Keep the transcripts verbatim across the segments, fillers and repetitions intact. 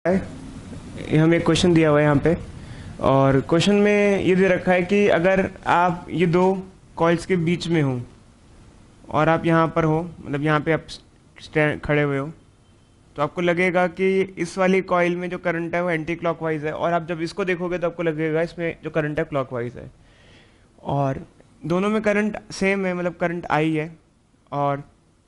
ये हमें एक क्वेश्चन दिया हुआ है यहाँ पे, और क्वेश्चन में ये दे रखा है कि अगर आप ये दो कॉइल्स के बीच में हो और आप यहाँ पर हो, मतलब यहाँ पे आप स्टैंड खड़े हुए हो, तो आपको लगेगा कि इस वाली कॉइल में जो करंट है वो एंटी क्लॉकवाइज है, और आप जब इसको देखोगे तो आपको लगेगा इसमें जो करंट है क्लॉकवाइज है। और दोनों में करंट सेम है, मतलब करंट आई है। और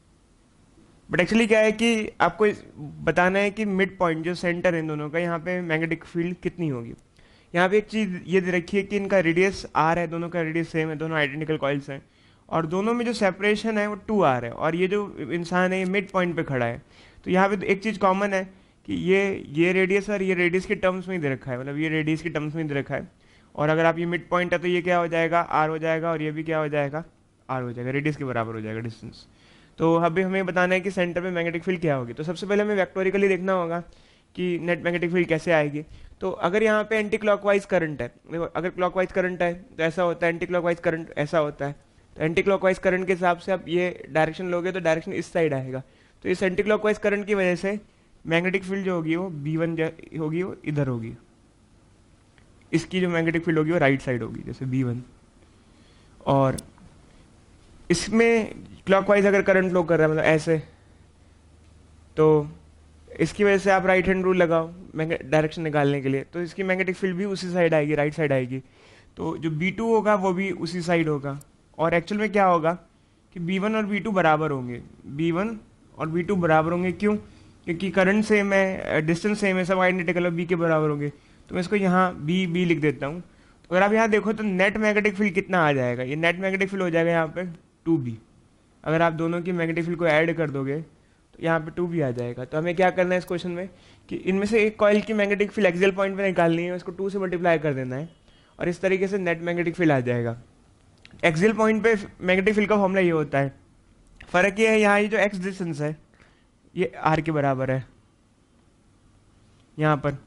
बट एक्चुअली क्या है कि आपको बताना है कि मिड पॉइंट जो सेंटर है इन दोनों का, यहाँ पे मैग्नेटिक फील्ड कितनी होगी। यहाँ पे एक चीज़ ये दे रखी है कि इनका रेडियस आर है, दोनों का रेडियस सेम है, दोनों आइडेंटिकल कॉइल्स हैं, और दोनों में जो सेपरेशन है वो टू आर है, और ये जो इंसान है ये मिड पॉइंट पे खड़ा है। तो यहाँ पे एक चीज़ कॉमन है कि ये ये रेडियस और ये रेडियस के टर्म्स में ही दे रखा है, मतलब ये रेडियस के टर्म्स में ही दे रखा है। और अगर आप ये मिड पॉइंट है तो ये क्या हो जाएगा, आर हो जाएगा, और ये भी क्या हो जाएगा, आर हो जाएगा, रेडियस के बराबर हो जाएगा डिस्टेंस। तो अभी हमें बताना है कि सेंटर पे मैग्नेटिक फील्ड क्या होगी। तो सबसे पहले हमें वेक्टोरिकली देखना होगा कि नेट मैग्नेटिक फील्ड कैसे आएगी। तो अगर यहाँ पे एंटी क्लॉकवाइज करंट है, देखो अगर क्लॉकवाइज करंट है तो ऐसा होता है, एंटी क्लॉकवाइज करंट ऐसा होता है। तो एंटी क्लॉकवाइज करंट के हिसाब से आप ये डायरेक्शन लोगे तो डायरेक्शन इस साइड आएगा। तो इस एंटी क्लॉकवाइज करंट की वजह से मैग्नेटिक फील्ड जो होगी वो बी वन होगी, वो इधर होगी। इसकी जो मैग्नेटिक फील्ड होगी वो राइट साइड होगी, जैसे बी वन। और इसमें क्लॉकवाइज अगर करंट फ्लो कर रहा है, मतलब ऐसे, तो इसकी वजह से आप राइट हैंड रूल लगाओ डायरेक्शन निकालने के लिए, तो इसकी मैग्नेटिक फील्ड भी उसी साइड आएगी, राइट साइड आएगी। तो जो बी टू होगा वो भी उसी साइड होगा। और एक्चुअल में क्या होगा कि बी वन और बी टू बराबर होंगे, बी वन और बी टू बराबर होंगे। क्यों? क्योंकि करंट सेम है, डिस्टेंस सेम है, सब आइडेंटिकल, बी के बराबर होंगे। तो मैं इसको यहाँ बी बी लिख देता हूँ। तो अगर आप यहाँ देखो तो नेट मैग्नेटिक फील्ड कितना आ जाएगा, ये नेट मैग्नेटिक फील्ड हो जाएगा यहाँ पे टू बी। अगर आप दोनों की मैग्नेटिक फील्ड को ऐड कर दोगे तो यहाँ पे टू बी आ जाएगा। तो हमें क्या करना है इस क्वेश्चन में कि इनमें से एक कॉइल की मैग्नेटिक फील्ड एक्सियल पॉइंट पे निकालनी है, उसको टू से मल्टीप्लाई कर देना है, और इस तरीके से नेट मैग्नेटिक फील्ड आ जाएगा। एक्सियल पॉइंट पे मैग्नेटिक फील्ड का फॉर्मूला ये होता है। फर्क ये है, यहाँ ये जो एक्स डिस्टेंस है ये आर के बराबर है यहाँ पर,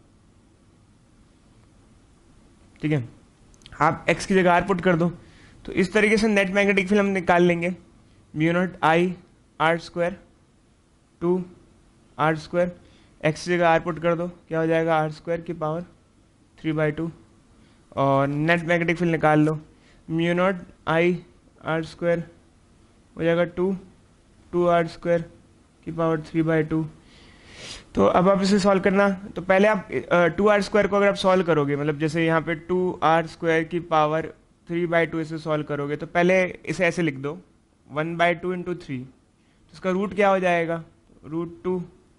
ठीक है। आप एक्स की जगह आर पुट कर दो, तो इस तरीके से नेट मैग्नेटिक फील्ड हम निकाल लेंगे। Mu naught I R square two R square, x की जगह आर पुट कर दो, क्या हो जाएगा, आर स्क्वायर की पावर थ्री बाई टू। और नेट मैग्नेटिक फील्ड निकाल लो, mu naught I R square हो जाएगा टू टू आर स्क्वायर की पावर थ्री बाई टू। तो अब आप इसे सॉल्व करना, तो पहले आप टू आर स्क्वायर को अगर आप सॉल्व करोगे, मतलब जैसे यहाँ पे टू आर स्क्वायर की पावर थ्री बाई टू इसे सॉल्व करोगे, तो पहले इसे ऐसे लिख दो, one by two into three, तो इसका रूट क्या हो जाएगा, root two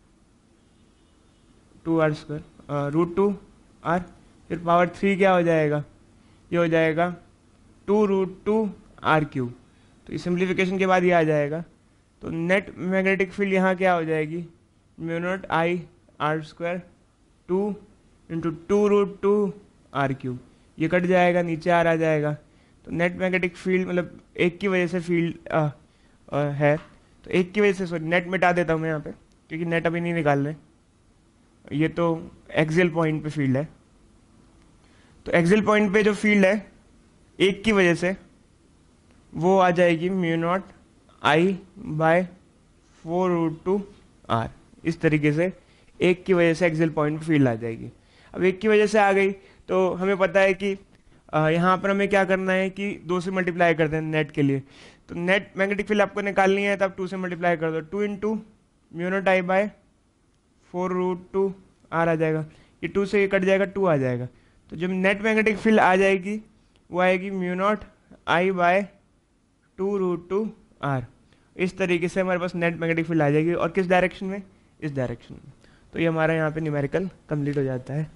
two R square, root two R, फिर पावर थ्री क्या हो जाएगा, ये हो जाएगा two root two R cube. तो इस सिंप्लीफिकेशन के बाद ये आ जाएगा। तो नेट मैग्नेटिक फील्ड यहाँ क्या हो जाएगी, mu naught I R square two into two root two R cube, ये कट जाएगा, नीचे आर आ जाएगा। तो नेट मैग्नेटिक फील्ड मतलब एक की वजह से फील्ड है, तो एक की वजह से, सॉरी नेट मिटा देता हूँ मैं यहाँ पे, क्योंकि नेट अभी नहीं निकाल रहे, ये तो एक्सियल पॉइंट पे फील्ड है। तो एक्सियल पॉइंट पे जो फील्ड है एक की वजह से, वो आ जाएगी mu naught I by four root two R. इस तरीके से एक की वजह से एक्सियल पॉइंट पे फील्ड आ जाएगी। अब एक की वजह से आ गई तो हमें पता है कि यहाँ पर हमें क्या करना है कि दो से मल्टीप्लाई कर दें नेट के लिए। तो नेट मैग्नेटिक फील्ड आपको निकालनी है, तो आप टू से मल्टीप्लाई कर दो, two into mu naught I by four root two R आ जाएगा, ये टू से ये कट जाएगा, टू आ जाएगा। तो जब नेट मैग्नेटिक फील्ड आ जाएगी वो आएगी mu naught I by two root two R. इस तरीके से हमारे पास नेट मैग्नेटिक फील्ड आ जाएगी, और किस डायरेक्शन में, इस डायरेक्शन में। तो ये हमारा यहाँ पे न्यूमेरिकल कंप्लीट हो जाता है।